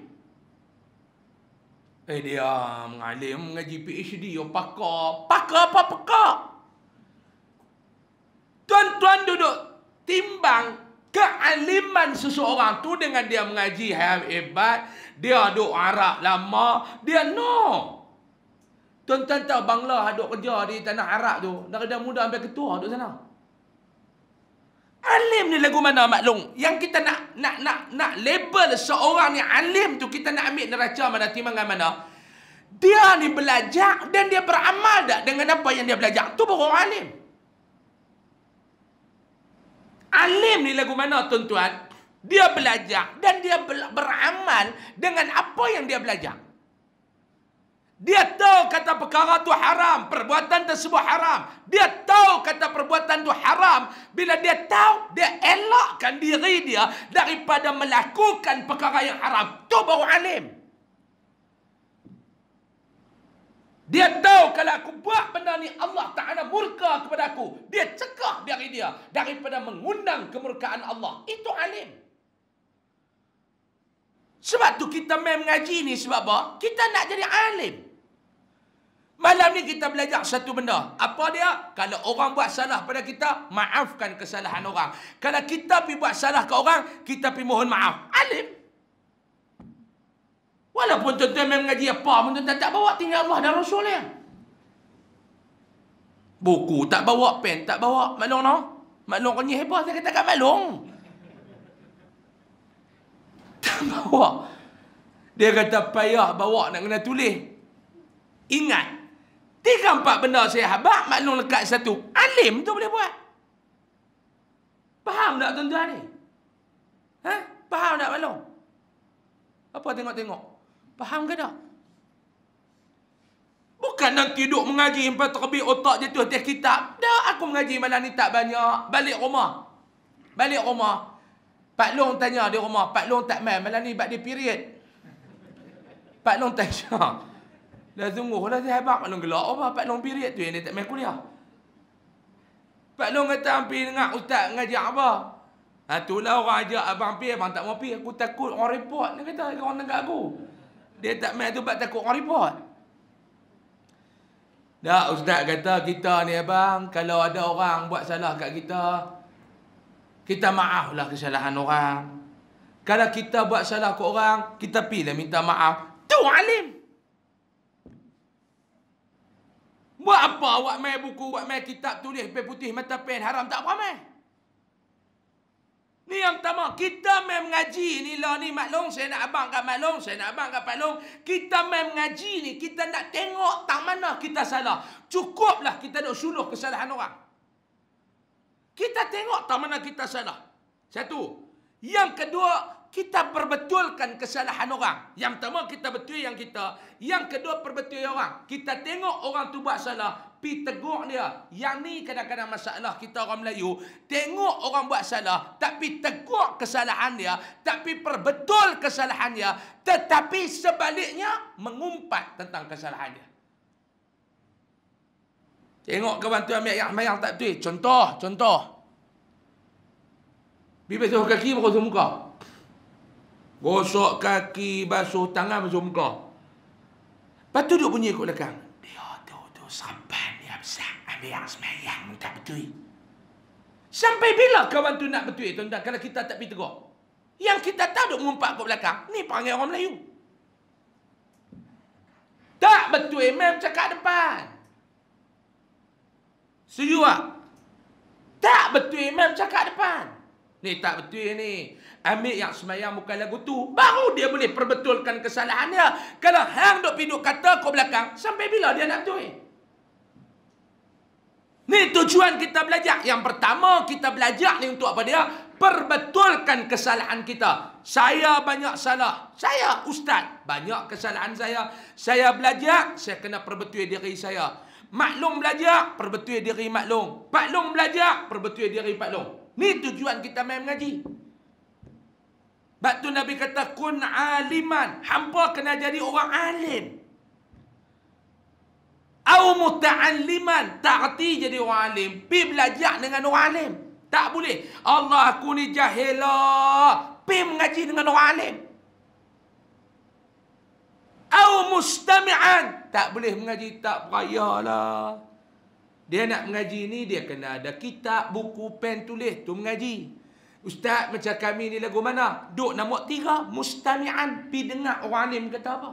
Eh dia mengalim, mengaji P H D, oh pakar. Pakar apa pakar? Tuan-tuan duduk timbang kealiman seseorang tu dengan dia mengaji hebat, dia duk Arab lama, dia no. Tuan-tuan tahu Bangla duk kerja di tanah Arab tu, dari muda sampai ketua duk sana. Alim ni lagu mana maklum? Yang kita nak nak nak nak label seorang ni alim tu, kita nak ambil neraca mana, timbangan mana? Dia ni belajar dan dia beramal tak dengan apa yang dia belajar. Tu baru orang alim. Alim ni lagu mana tuan-tuan? Dia belajar dan dia beramal dengan apa yang dia belajar. Dia tahu kata perkara tu haram, perbuatan tersebut haram. Dia tahu kata perbuatan tu haram. Bila dia tahu, dia elakkan diri dia daripada melakukan perkara yang haram. Tu baru alim. Dia tahu kalau aku buat benda ni Allah Ta'ala murka kepada aku. Dia cegah dari dia daripada mengundang kemurkaan Allah. Itu alim. Sebab tu kita main mengaji ni sebab apa? Kita nak jadi alim. Malam ni kita belajar satu benda. Apa dia? Kalau orang buat salah pada kita, maafkan kesalahan orang. Kalau kita pergi buat salah ke orang, kita pergi mohon maaf. Alim. Walaupun tuan-tuan main mengaji apa pun tuan-tuan tak bawa, tinggal Allah dan Rasul dia. Buku tak bawa, pen tak bawa. Maklum no? Maklum kau ni hebat, saya kata kat maklum. Tak bawa. Dia kata payah bawa nak kena tulis. Ingat. Tiga empat benda saya habak, maklum lekat satu. Alim tu boleh buat. Faham tak tuan-tuan ni? Ha? Faham tak maklum? Apa tengok-tengok? Faham ke tak? Bukan nanti duduk mengaji sampai terbit otak jatuh atas kitab. Dah aku mengaji malam ni tak banyak. Balik rumah. Balik rumah. Pak Long tanya di rumah. Pak Long tak main. Malam ni bak dia period. Pak Long tanya. Dah sungguh lah saya habak. Pak Long gelak apa? Pak Long period tu yang dia tak main kuliah. Pak Long kata hampir dengar ustaz mengaji apa? Ha, itulah orang ajak abang pergi, abang tak mau pergi. Aku takut orang report. Dia kata orang tengah aku. Dia tak main tu sebab takut orang report. Dah ustaz kata kita ni abang, kalau ada orang buat salah kat kita, kita maaflah kesalahan orang. Kalau kita buat salah ke orang, kita pergilah minta maaf. Tu alim. Buat apa awak main buku, awak main kitab tulis pen putih mata pen haram tak apa main. Ni yang pertama, kita main mengaji ni lah ni maklum, saya nak abang kat maklum, saya nak abang kat paklum. Kita main mengaji ni, kita nak tengok tak mana kita salah. Cukuplah kita nak suluh kesalahan orang. Kita tengok tak mana kita salah. Satu. Yang kedua, kita perbetulkan kesalahan orang. Yang pertama, kita betul yang kita. Yang kedua, perbetul orang. Kita tengok orang tu buat salah, pi tegur dia. Yang ni kadang-kadang masalah kita orang Melayu. Tengok orang buat salah, tapi tegur kesalahan dia, tapi perbetul kesalahan dia, tetapi sebaliknya mengumpat tentang kesalahan dia. Tengok kawan tu ambil ayat mayang tak betul. Contoh, contoh. Bibi basuh kaki, basuh muka. Gosok kaki, basuh tangan, basuh muka. Lepas tu duk bunyi kat belakang. Dia tu tu serban dia besar. Ambil yang semayang tak betul. Sampai bila kawan tu nak betul tuan-tuan kalau kita tak pergi tegur? Yang kita tahu duk mengumpat kat belakang. Ni panggil orang Melayu. Tak betul, mem cakap depan. Setuju tak? Tak betul, mem cakap depan. Ni tak betul ni. Ambil yang semayang bukan lagu tu. Baru dia boleh perbetulkan kesalahan dia. Kalau hang duk piduk kata kau belakang, sampai bila dia nak betul? Ni tujuan kita belajar. Yang pertama kita belajar ni untuk apa dia? Perbetulkan kesalahan kita. Saya banyak salah. Saya ustaz. Banyak kesalahan saya. Saya belajar, saya kena perbetul diri saya. Maklum belajar, perbetul diri maklum. Pak Long belajar, perbetul diri Pak Long. Ni tujuan kita main mengaji. Sebab tu Nabi kata, kun aliman. Hampa kena jadi orang alim. Au muta'alliman. Tak erti jadi orang alim. Pi belajar dengan orang alim. Tak boleh. Allah aku ni jahil lah. Pi mengaji dengan orang alim. Au mustami'an. Tak boleh mengaji, tak payahlah. Dia nak mengaji ni, dia kena ada kitab, buku, pen, tulis. Tu mengaji. Ustaz macam kami ni lagu mana? Duk nombor tiga, mustami'an. Pi dengar orang alim kata apa.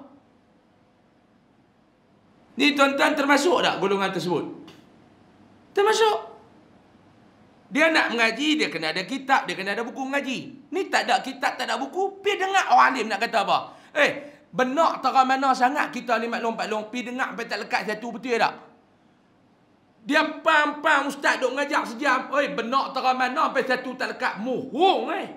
Ni tuan-tuan termasuk tak golongan tersebut? Termasuk. Dia nak mengaji, dia kena ada kitab, dia kena ada buku mengaji. Ni tak ada kitab, tak ada buku, pi dengar orang alim nak kata apa. Eh, benak tera mana sangat kita ni maklum paklong, pi dengar sampai tak lekat satu, betul tak? Dia pam-pam ustaz duk mengajar sejam. Oi, benak tera mana sampai satu tak lekat. Muhung eh.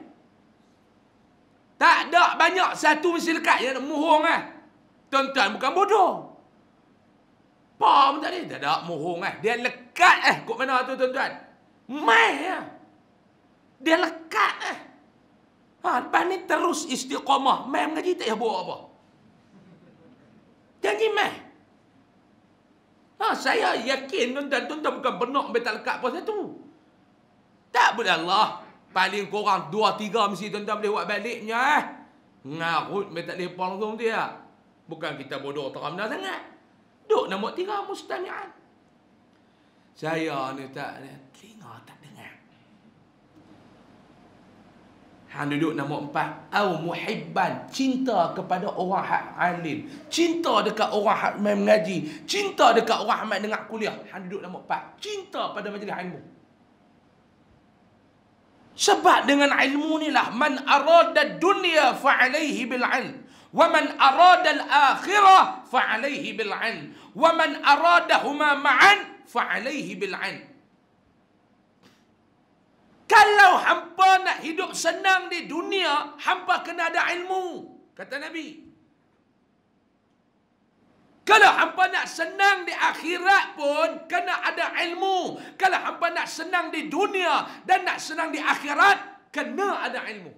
Tak ada banyak satu mesti lekat. Yang muhung eh. Tuan-tuan bukan bodoh. Pam tadi. Tak ada muhung eh. Dia lekat eh. Kok mana tu tuan-tuan? Mai eh. Dia lekat eh. Ha, lepas ni terus istiqamah. Mai mengaji tak payah buat apa. Janji mai. Ha, saya yakin tuan-tuan, tuan-tuan bukan benak sampai tak lekat pun satu. Tak boleh Allah. Paling korang dua tiga mesti tuan-tuan boleh buat baliknya eh. Ngarut sampai tak boleh pang langsung dia. Bukan kita bodoh teram dah sangat. Duk nombor tiga mustami'an. Saya ni tak, telinga tak dengar. Han duduk nombor empat. Au muhibban. Cinta kepada orang hak alim. Cinta dekat orang hak main mengaji. Cinta dekat orang hak main dengar kuliah. Han duduk nombor empat. Cinta pada majlis ilmu. Sebab dengan ilmu ni lah. Man arada dunia fa'alaihi bil'ilm. Wa man arada al-akhirah fa'alaihi bil'ilm. Wa man aradahuma ma'an fa'alaihi bil'ilm. Kalau hampa nak hidup senang di dunia, hampa kena ada ilmu. Kata Nabi. Kalau hampa nak senang di akhirat pun, kena ada ilmu. Kalau hampa nak senang di dunia dan nak senang di akhirat, kena ada ilmu.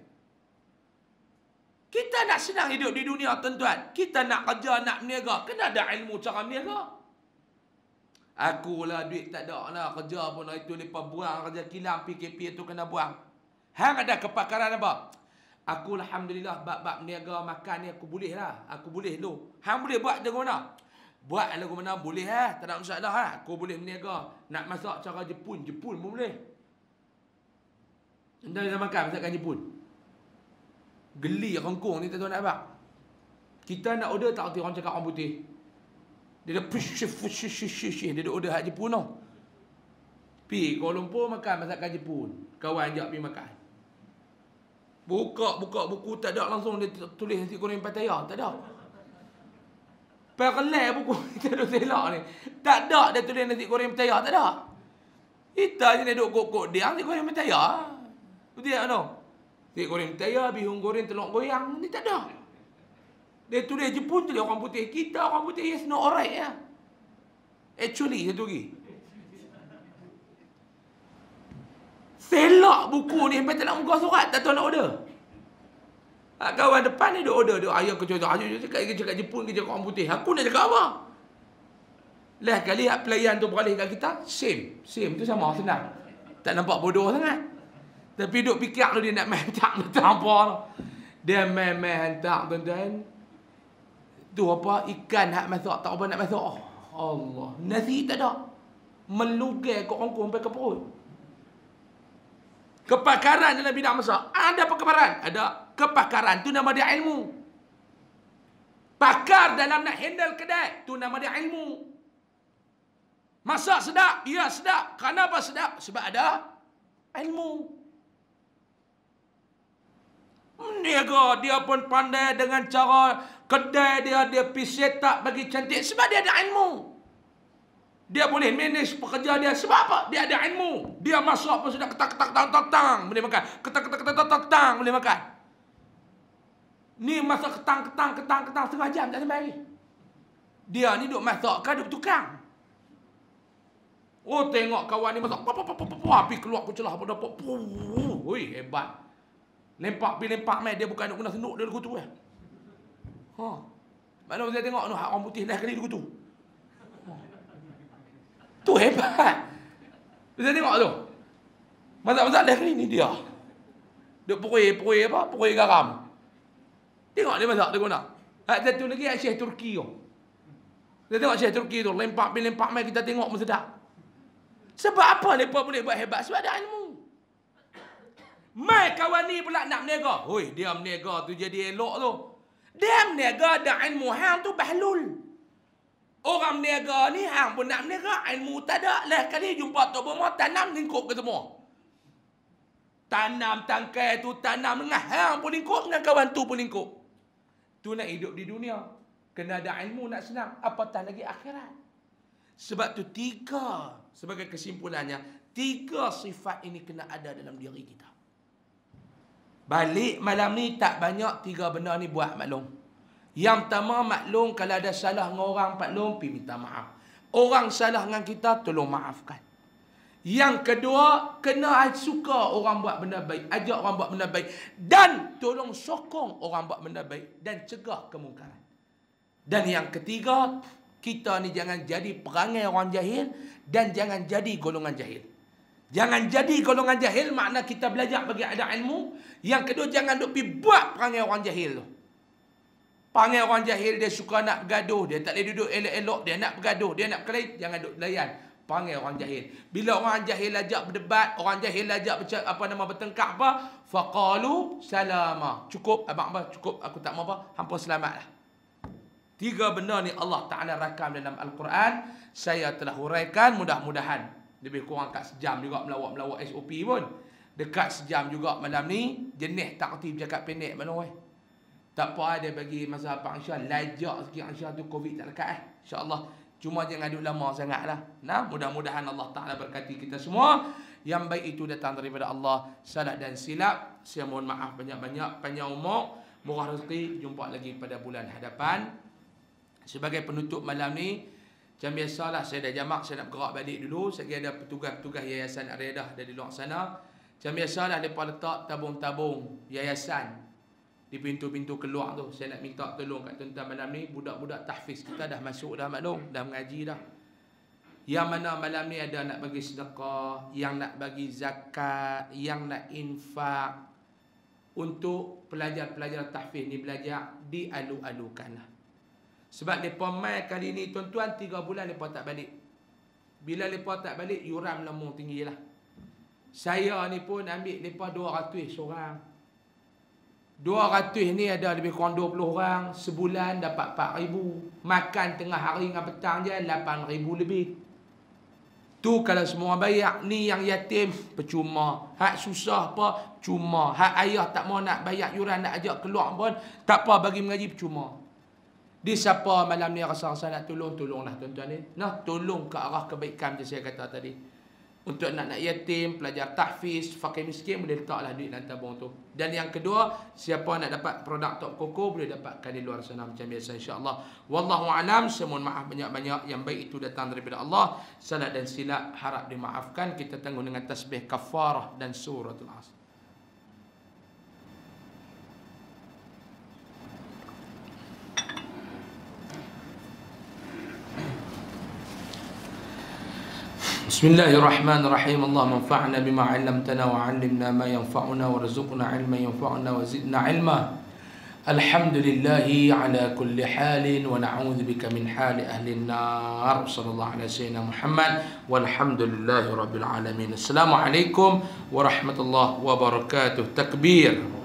Kita nak senang hidup di dunia, tuan-tuan. Kita nak kerja, nak berniaga, kena ada ilmu cara berniaga. Aku lah duit tak ada lah. Kerja pun itu lepas buang. Kerja kilang P K P itu kena buang. Hang ada kepakaran apa? Aku Alhamdulillah bab-bab niaga makan ni aku boleh lah. Aku boleh tu. Hang boleh buat lagu mana? Buat lagu mana boleh lah. Tak ada masalah lah. Aku boleh berniaga. Nak masak cara Jepun. Jepun pun boleh. Anda bisa makan masakan Jepun. Geli rengkung ni tuan-tuan nak abang. Kita nak order tak erti orang cakap orang putih. Dia dah push push push push. Dia dah order hak Jepun tau. Pi Kuala Lumpur makan masakan Jepun. Kawan ajak pergi makan. Buka buka buku tak ada langsung dia tulis nasi goreng Pattaya, tak ada. Perlai buku kita duk selak ni. Tak ada dia tulis nasi goreng Pattaya, tak ada. Kita je duk kok-kok dia nasi goreng Pattaya. Betul tak no? Nasi goreng Pattaya, bihun goreng telur goyang ni tak ada. Dia tulis Jepun tulis orang putih. Kita orang putih yes no alright ya. Actually satu lagi. Selak buku ni sampai tak nak muka surat. Tak tahu nak order. Ha, kawan depan ni dia order. Dia ayah kerja. Ayah cakap cakap Jepun kerja orang putih. Aku nak cakap apa? Lah kali hak pelayan tu beralih kat kita. Same. Same tu sama senang. Tak nampak bodoh sangat. Tapi duk fikir tu dia nak main hantar. Tak apa. Dia main-main hantar tuan-tuan. Tu apa? Ikan hak masak. Tak apa nak masak. Oh, Allah. Nasi tak ada. Melugai kat rongkong sampai ke perut. Kepakaran dalam bidang masak. Ada kepakaran? Ada. Kepakaran. Tu nama dia ilmu. Pakar dalam nak handle kedai. Tu nama dia ilmu. Masak sedap. Ya sedap. Kenapa sedap? Sebab ada ilmu. Niaga dia pun pandai dengan cara kedai dia, dia pergi set up bagi cantik sebab dia ada ilmu. Dia boleh manage pekerja dia sebab apa? Dia ada ilmu. Dia masak pun sudah ketak-ketak-ketak-ketak boleh makan. Ketak-ketak-ketak-ketak boleh makan. Ni masak ketang-ketang-ketang-ketang setengah jam tak sampai lagi. Dia ni duk masak kan duk tukang. Oh tengok kawan ni masak. Api keluar ke celah pada pop. Oi hebat. Lempak pi lempak mai dia bukan nak guna senuk dia lagu tu eh. Ha. Mana saya tengok tu hak orang putih dah kali lagu tu. Ha. Tu hebat. Saya tengok tu. Masak-masak dah kali ni dia. Duk pukul-pukul apa? Pukul garam. Tengok dia masak dia guna. Hak satu lagi Syekh Turki tu. Saya tengok Syekh Turki tu lempak pi lempak mai kita tengok pun sedap. Sebab apa mereka boleh buat hebat? Sebab ada ilmu. Mai kawan ni pula nak menega. Hoi, dia menega tu jadi elok tu. Dia menega ada ilmu, hang tu bahlul. Orang menega ni hang pun nak menega, ilmu tak ada. Lah kali jumpa tok bomo tanam lingkup ke semua. Tanam tangkai tu tanam dengan hang pun lingkup, dengan kawan tu pun lingkup. Tu nak hidup di dunia. Kena ada ilmu nak senang. Apatah lagi akhirat. Sebab tu tiga, sebagai kesimpulannya, tiga sifat ini kena ada dalam diri kita. Balik malam ni tak banyak tiga benda ni buat maklum. Yang pertama maklum kalau ada salah dengan orang maklum pi minta maaf. Orang salah dengan kita tolong maafkan. Yang kedua kena suka orang buat benda baik, ajak orang buat benda baik dan tolong sokong orang buat benda baik dan cegah kemungkaran. Dan yang ketiga, kita ni jangan jadi perangai orang jahil dan jangan jadi golongan jahil. Jangan jadi golongan jahil makna kita belajar bagi ada ilmu. Yang kedua, jangan duk pergi buat perangai orang jahil tu. Perangai orang jahil, dia suka nak bergaduh. Dia tak boleh duduk elok-elok. Dia nak bergaduh. Dia nak berkelahi. Jangan duk layan. Perangai orang jahil. Bila orang jahil ajak berdebat, orang jahil ajak apa nama bertengkar apa, faqalu salama. Cukup, abang abang cukup. Aku tak mau apa. Hampa selamatlah. Tiga benda ni Allah Ta'ala rakam dalam Al-Quran. Saya telah huraikan, mudah-mudahan lebih kurang kat sejam juga melawak-melawak S O P pun. Dekat sejam juga malam ni. Jenis taktif cakap pendek mana weh. Tak apa dia bagi masa apa Aisyah. Lajak sikit Aisyah tu Covid tak lekat eh. InsyaAllah. Cuma jangan duduk lama sangat lah. Nah, mudah-mudahan Allah Ta'ala berkati kita semua. Yang baik itu datang daripada Allah. Salah dan silap, saya mohon maaf banyak-banyak. Panjang umur, murah rezeki. Jumpa lagi pada bulan hadapan. Sebagai penutup malam ni, macam biasalah saya dah jamak, saya nak bergerak balik dulu. Saya ada petugas-petugas Yayasan Ar-Riadah dari luar sana. Macam biasalah mereka letak tabung-tabung yayasan di pintu-pintu keluar tu. Saya nak minta tolong kat tuan-tuan malam ni, budak-budak tahfiz kita dah masuk dah maklum, dah mengaji dah. Yang mana malam ni ada nak bagi sedekah, yang nak bagi zakat, yang nak infak untuk pelajar-pelajar tahfiz ni belajar, dialu-alukanlah. Sebab mereka mai kali ni tuan-tuan, tiga bulan mereka tak balik. Bila mereka tak balik, yuran melambung tinggi lah. Saya ni pun ambil mereka dua ratus seorang. dua ratus ni ada lebih kurang dua puluh orang. Sebulan dapat empat ribu. Makan tengah hari dengan petang je lapan ribu lebih. Tu kalau semua bayar. Ni yang yatim percuma. Hak susah apa cuma. Hak ayah tak mau nak bayar yuran, nak ajak keluar pun tak apa, bagi mengaji percuma. Di siapa malam ni rasa-rasa nak tolong, tolonglah tuan-tuan ni. Nah, tolong ke arah kebaikan macam saya kata tadi. Untuk anak-anak yatim, pelajar tahfiz, fakir miskin, boleh letaklah duit dalam tabung tu. Dan yang kedua, siapa nak dapat produk Tok Koko, boleh dapatkan di luar sana macam biasa insya-Allah. Wallahu a'lam. Saya mohon maaf banyak-banyak. Yang baik itu datang daripada Allah. Salah dan silap harap dimaafkan. Kita tanggung dengan tasbih kafarah dan suratul Asr. Bismillahirrahmanirrahim. Allahumma anfa'na bima 'allamtana wa 'allimna ma yanfa'una warzuqna 'ilman yanfa'una wa zidna 'ilma. Alhamdulillahi 'ala kulli halin wa na'udzubika min hali ahli an-nar. Sallallahu ala sayyidina Muhammad walhamdulillahi rabbil alamin. Assalamualaikum warahmatullahi wabarakatuh. Takbir.